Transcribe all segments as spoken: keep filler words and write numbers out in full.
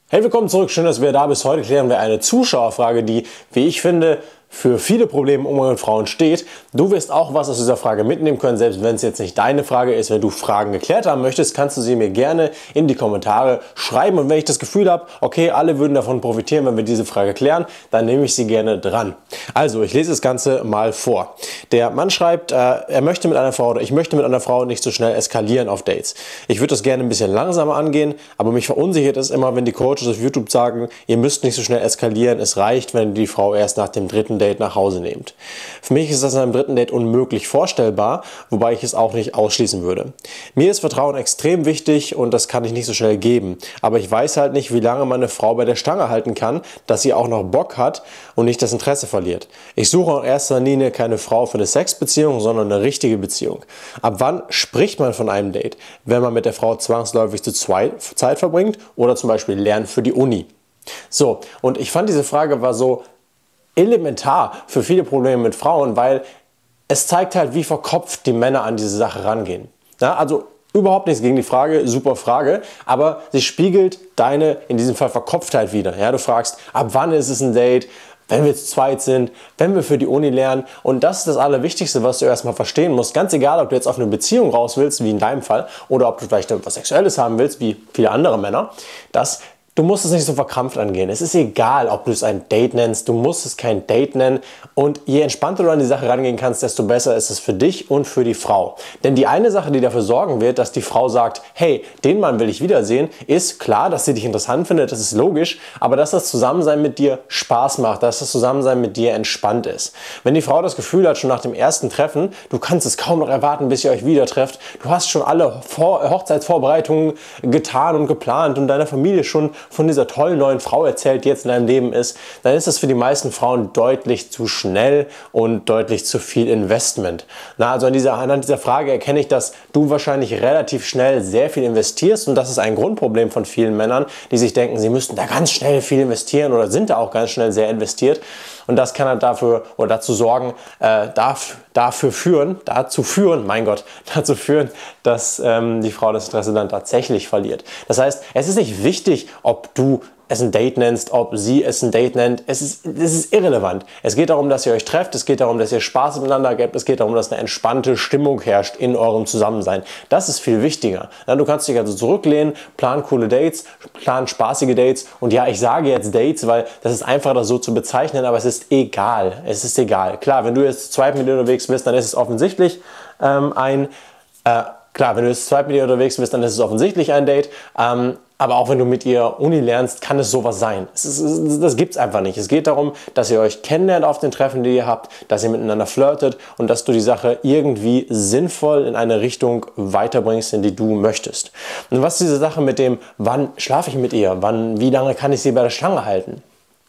Hey, willkommen zurück. Schön, dass wir da bist. Heute klären wir eine Zuschauerfrage, die, wie ich finde, für viele Probleme im Umgang mit Frauen steht. Du wirst auch was aus dieser Frage mitnehmen können, selbst wenn es jetzt nicht deine Frage ist. Wenn du Fragen geklärt haben möchtest, kannst du sie mir gerne in die Kommentare schreiben. Und wenn ich das Gefühl habe, okay, alle würden davon profitieren, wenn wir diese Frage klären, dann nehme ich sie gerne dran. Also, ich lese das Ganze mal vor. Der Mann schreibt, äh, er möchte mit einer Frau oder ich möchte mit einer Frau nicht so schnell eskalieren auf Dates. Ich würde das gerne ein bisschen langsamer angehen, aber mich verunsichert es immer, wenn die Coaches auf YouTube sagen, ihr müsst nicht so schnell eskalieren, es reicht, wenn die Frau erst nach dem dritten Date nach Hause nehmt. Für mich ist das an einem dritten Date unmöglich vorstellbar, wobei ich es auch nicht ausschließen würde. Mir ist Vertrauen extrem wichtig und das kann ich nicht so schnell geben. Aber ich weiß halt nicht, wie lange man eine Frau bei der Stange halten kann, dass sie auch noch Bock hat und nicht das Interesse verliert. Ich suche in erster Linie keine Frau für eine Sexbeziehung, sondern eine richtige Beziehung. Ab wann spricht man von einem Date? Wenn man mit der Frau zwangsläufig zu zweit Zeit verbringt oder zum Beispiel lernt für die Uni. So, und ich fand diese Frage war so elementar für viele Probleme mit Frauen, weil es zeigt halt, wie verkopft die Männer an diese Sache rangehen. Ja, also überhaupt nichts gegen die Frage, super Frage, aber sie spiegelt deine, in diesem Fall Verkopftheit wider. Ja, du fragst, ab wann ist es ein Date? Wenn wir zu zweit sind, wenn wir für die Uni lernen. Und das ist das Allerwichtigste, was du erstmal verstehen musst. Ganz egal, ob du jetzt auf eine Beziehung raus willst, wie in deinem Fall, oder ob du vielleicht etwas Sexuelles haben willst, wie viele andere Männer, dass du musst es nicht so verkrampft angehen. Es ist egal, ob du es ein Date nennst, du musst es kein Date nennen. Und je entspannter du an die Sache rangehen kannst, desto besser ist es für dich und für die Frau. Denn die eine Sache, die dafür sorgen wird, dass die Frau sagt, hey, den Mann will ich wiedersehen, ist klar, dass sie dich interessant findet, das ist logisch, aber dass das Zusammensein mit dir Spaß macht, dass das Zusammensein mit dir entspannt ist. Wenn die Frau das Gefühl hat, schon nach dem ersten Treffen, du kannst es kaum noch erwarten, bis ihr euch wieder trefft, du hast schon alle Vor- Hochzeitsvorbereitungen getan und geplant und deiner Familie schon von dieser tollen neuen Frau erzählt, die jetzt in deinem Leben ist, dann ist das für die meisten Frauen deutlich zu schnell und deutlich zu viel Investment. Na, also an dieser, anhand dieser Frage erkenne ich, dass du wahrscheinlich relativ schnell sehr viel investierst und das ist ein Grundproblem von vielen Männern, die sich denken, sie müssten da ganz schnell viel investieren oder sind da auch ganz schnell sehr investiert und das kann halt dafür oder dazu sorgen, äh, darf, dafür führen, dazu führen, mein Gott, dazu führen, dass ähm, die Frau das Interesse dann tatsächlich verliert. Das heißt, es ist nicht wichtig, ob du es ein Date nennst, ob sie es ein Date nennt, es ist, es ist irrelevant. Es geht darum, dass ihr euch trefft, es geht darum, dass ihr Spaß miteinander gebt, es geht darum, dass eine entspannte Stimmung herrscht in eurem Zusammensein. Das ist viel wichtiger. Du kannst dich also zurücklehnen, plan coole Dates, plan spaßige Dates und ja, ich sage jetzt Dates, weil das ist einfacher, das so zu bezeichnen, aber es ist egal. Es ist egal. Klar, wenn du jetzt zu zweit mit dir unterwegs bist, dann ist es offensichtlich ähm, ein, äh, klar, wenn du jetzt zu zweit mit dir unterwegs bist, dann ist es offensichtlich ein Date, ähm, aber auch wenn du mit ihr Uni lernst, kann es sowas sein. Es ist, das gibt es einfach nicht. Es geht darum, dass ihr euch kennenlernt auf den Treffen, die ihr habt, dass ihr miteinander flirtet und dass du die Sache irgendwie sinnvoll in eine Richtung weiterbringst, in die du möchtest. Und was ist diese Sache mit dem, wann schlafe ich mit ihr? Wann, wie lange kann ich sie bei der Stange halten?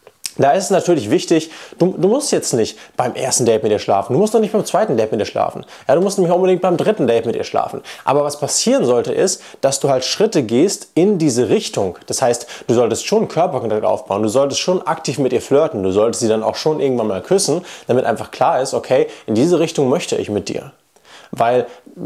Da ist es natürlich wichtig, du, du musst jetzt nicht beim ersten Date mit ihr schlafen, du musst doch nicht beim zweiten Date mit ihr schlafen, ja, du musst nämlich unbedingt beim dritten Date mit ihr schlafen. Aber was passieren sollte ist, dass du halt Schritte gehst in diese Richtung. Das heißt, du solltest schon Körperkontakt aufbauen, du solltest schon aktiv mit ihr flirten, du solltest sie dann auch schon irgendwann mal küssen, damit einfach klar ist, okay, in diese Richtung möchte ich mit dir. Weil,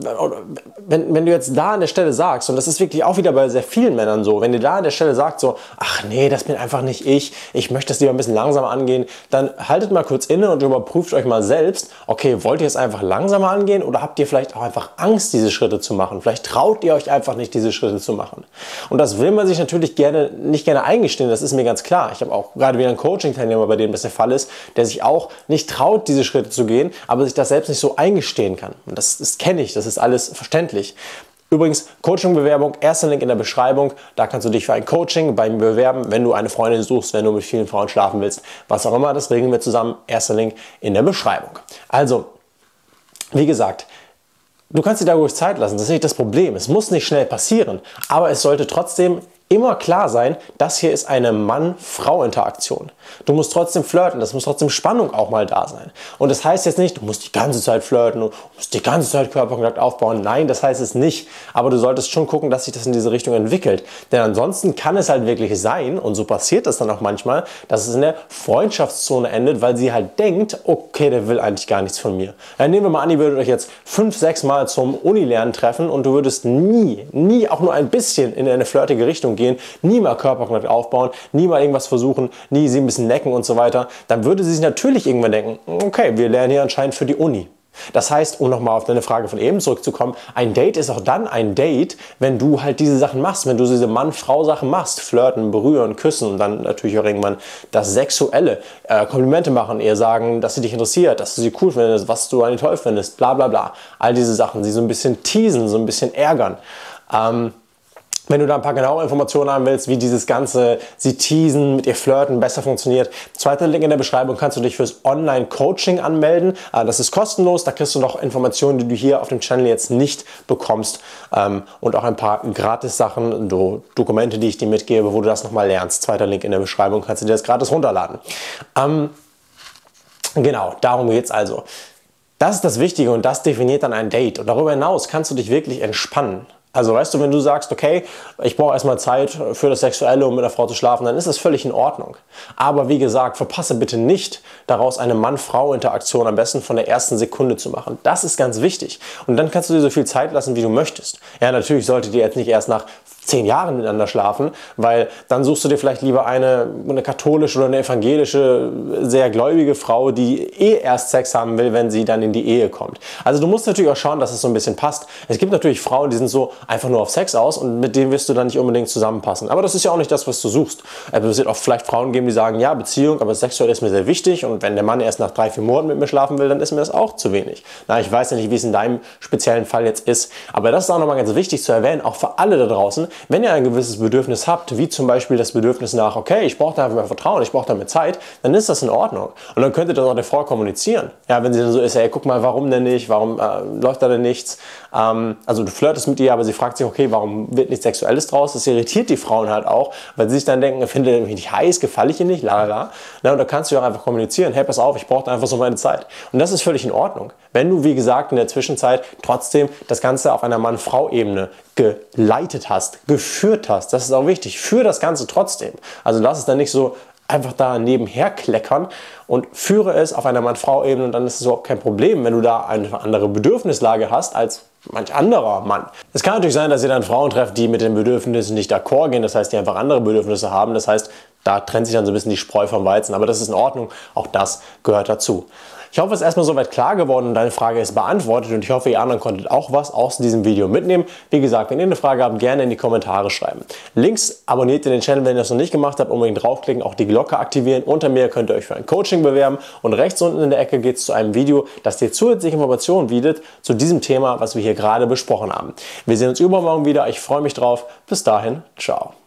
wenn, wenn du jetzt da an der Stelle sagst, und das ist wirklich auch wieder bei sehr vielen Männern so, wenn ihr da an der Stelle sagt so, ach nee, das bin einfach nicht ich, ich möchte das lieber ein bisschen langsamer angehen, dann haltet mal kurz inne und überprüft euch mal selbst, okay, wollt ihr es einfach langsamer angehen oder habt ihr vielleicht auch einfach Angst, diese Schritte zu machen? Vielleicht traut ihr euch einfach nicht, diese Schritte zu machen. Und das will man sich natürlich gerne, nicht gerne eingestehen, das ist mir ganz klar. Ich habe auch gerade wieder einen Coaching-Teilnehmer, bei dem das der Fall ist, der sich auch nicht traut, diese Schritte zu gehen, aber sich das selbst nicht so eingestehen kann. Und das Das, das kenne ich, das ist alles verständlich. Übrigens, Coaching-Bewerbung, erster Link in der Beschreibung. Da kannst du dich für ein Coaching bei mir bewerben, wenn du eine Freundin suchst, wenn du mit vielen Frauen schlafen willst, was auch immer. Das regeln wir zusammen. Erster Link in der Beschreibung. Also, wie gesagt, du kannst dir da ruhig Zeit lassen. Das ist nicht das Problem. Es muss nicht schnell passieren, aber es sollte trotzdem immer klar sein, das hier ist eine Mann-Frau-Interaktion. Du musst trotzdem flirten, das muss trotzdem Spannung auch mal da sein. Und das heißt jetzt nicht, du musst die ganze Zeit flirten, du musst die ganze Zeit Körperkontakt aufbauen. Nein, das heißt es nicht. Aber du solltest schon gucken, dass sich das in diese Richtung entwickelt. Denn ansonsten kann es halt wirklich sein, und so passiert das dann auch manchmal, dass es in der Freundschaftszone endet, weil sie halt denkt, okay, der will eigentlich gar nichts von mir. Dann nehmen wir mal an, ihr würdet euch jetzt fünf, sechs Mal zum Unilernen treffen und du würdest nie, nie auch nur ein bisschen in eine flirtige Richtung Richtung gehen, nie mal Körperkontakt aufbauen, nie mal irgendwas versuchen, nie sie ein bisschen necken und so weiter, dann würde sie sich natürlich irgendwann denken, okay, wir lernen hier anscheinend für die Uni. Das heißt, um nochmal auf deine Frage von eben zurückzukommen, ein Date ist auch dann ein Date, wenn du halt diese Sachen machst, wenn du diese Mann-Frau-Sachen machst, flirten, berühren, küssen und dann natürlich auch irgendwann das Sexuelle, äh, Komplimente machen, ihr sagen, dass sie dich interessiert, dass du sie cool findest, was du an ihr toll findest, bla bla bla. All diese Sachen, sie so ein bisschen teasen, so ein bisschen ärgern. Ähm, Wenn du da ein paar genaue Informationen haben willst, wie dieses ganze sie teasen, mit ihr flirten besser funktioniert, zweiter Link in der Beschreibung, kannst du dich fürs Online-Coaching anmelden. Das ist kostenlos, da kriegst du noch Informationen, die du hier auf dem Channel jetzt nicht bekommst und auch ein paar Gratis-Sachen, Dokumente, die ich dir mitgebe, wo du das nochmal lernst. Zweiter Link in der Beschreibung, kannst du dir das gratis runterladen. Ähm, genau, darum geht's also. Das ist das Wichtige und das definiert dann ein Date. Und darüber hinaus kannst du dich wirklich entspannen. Also weißt du, wenn du sagst, okay, ich brauche erstmal Zeit für das Sexuelle, um mit einer Frau zu schlafen, dann ist das völlig in Ordnung. Aber wie gesagt, verpasse bitte nicht, daraus eine Mann-Frau-Interaktion am besten von der ersten Sekunde zu machen. Das ist ganz wichtig. Und dann kannst du dir so viel Zeit lassen, wie du möchtest. Ja, natürlich solltet ihr jetzt nicht erst nach zehn Jahren miteinander schlafen, weil dann suchst du dir vielleicht lieber eine, eine katholische oder eine evangelische, sehr gläubige Frau, die eh erst Sex haben will, wenn sie dann in die Ehe kommt. Also du musst natürlich auch schauen, dass es so ein bisschen passt. Es gibt natürlich Frauen, die sind so einfach nur auf Sex aus und mit denen wirst du dann nicht unbedingt zusammenpassen. Aber das ist ja auch nicht das, was du suchst. Es wird auch vielleicht Frauen geben, die sagen, ja, Beziehung, aber sexuell ist mir sehr wichtig und wenn der Mann erst nach drei, vier Monaten mit mir schlafen will, dann ist mir das auch zu wenig. Na, ich weiß ja nicht, wie es in deinem speziellen Fall jetzt ist, aber das ist auch nochmal ganz wichtig zu erwähnen, auch für alle da draußen. Wenn ihr ein gewisses Bedürfnis habt, wie zum Beispiel das Bedürfnis nach, okay, ich brauche da einfach mehr Vertrauen, ich brauche da mehr Zeit, dann ist das in Ordnung. Und dann könnt ihr das auch der Frau kommunizieren. Ja, wenn sie dann so ist, ey, guck mal, warum denn nicht, warum äh, läuft da denn nichts? Ähm, also du flirtest mit ihr, aber sie fragt sich, okay, warum wird nichts Sexuelles draus? Das irritiert die Frauen halt auch, weil sie sich dann denken, findet ihr mich nicht heiß, gefalle ich ihr nicht, la la la. Na, und da kannst du auch einfach kommunizieren, hey, pass auf, ich brauche einfach so meine Zeit. Und das ist völlig in Ordnung. Wenn du, wie gesagt, in der Zwischenzeit trotzdem das Ganze auf einer Mann-Frau-Ebene geleitet hast, geführt hast, das ist auch wichtig, führ das Ganze trotzdem. Also lass es dann nicht so einfach da nebenher kleckern und führe es auf einer Mann-Frau-Ebene und dann ist es überhaupt kein Problem, wenn du da eine andere Bedürfnislage hast als manch anderer Mann. Es kann natürlich sein, dass ihr dann Frauen trefft, die mit den Bedürfnissen nicht d'accord gehen, das heißt, die einfach andere Bedürfnisse haben, das heißt, da trennt sich dann so ein bisschen die Spreu vom Weizen, aber das ist in Ordnung, auch das gehört dazu. Ich hoffe, es ist erstmal soweit klar geworden und deine Frage ist beantwortet und ich hoffe, ihr anderen konntet auch was aus diesem Video mitnehmen. Wie gesagt, wenn ihr eine Frage habt, gerne in die Kommentare schreiben. Links abonniert ihr den Channel, wenn ihr das noch nicht gemacht habt, unbedingt draufklicken, auch die Glocke aktivieren. Unter mir könnt ihr euch für ein Coaching bewerben und rechts unten in der Ecke geht es zu einem Video, das dir zusätzliche Informationen bietet zu diesem Thema, was wir hier gerade besprochen haben. Wir sehen uns übermorgen wieder. Ich freue mich drauf. Bis dahin, ciao.